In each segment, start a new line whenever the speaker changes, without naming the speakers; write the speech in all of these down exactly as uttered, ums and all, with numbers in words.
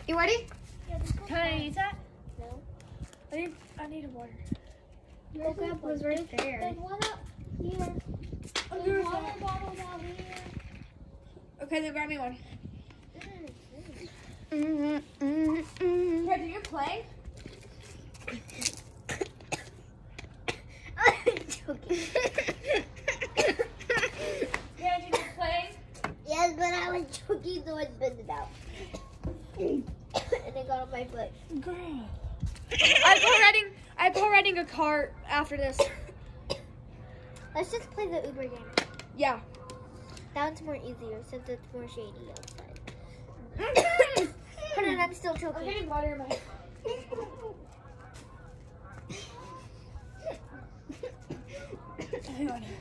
You ready?
Can I eat that?
No.
I need, I need water.
There's
That was right there.
There's one up here. There's water bottles out here.
Okay, then grab me one.
Mm, mm, mm.
Hey, do you play?
I'm joking.
Yeah, did you play?
Yes, but I was joking, so I spit it out. And it got on my foot.
Girl. I'm co-writing, I'm co-writing a car after this.
Let's just play the Uber game.
Yeah.
That one's more easier since it's more shady outside. Hold on, I'm still
I'm
choking.
getting water in my head. Hang on.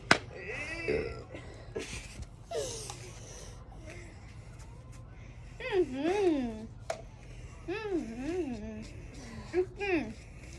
Mm-hmm. Mm-hmm. Mm-hmm.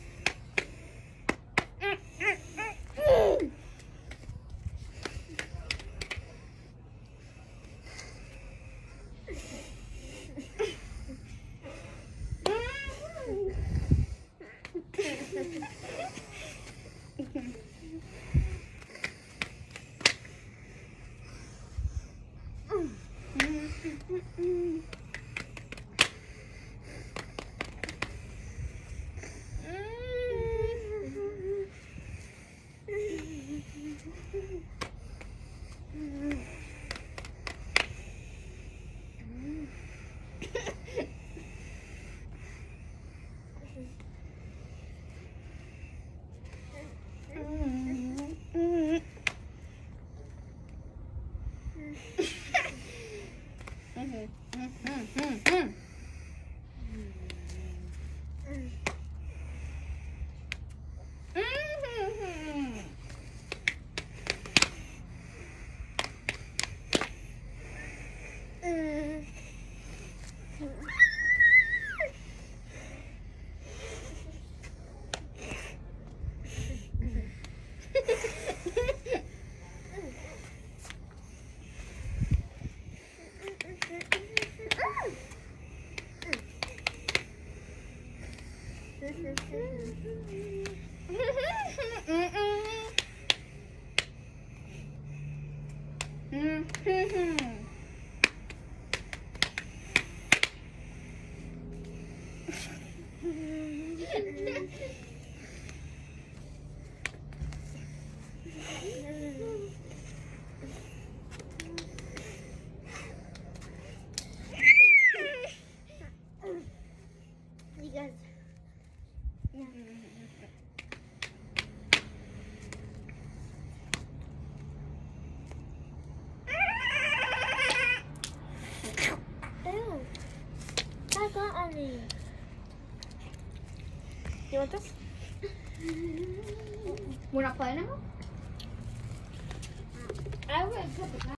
You guys. Yeah. Ew. That got on me.
You want this? We're not playing anymore?
I would put the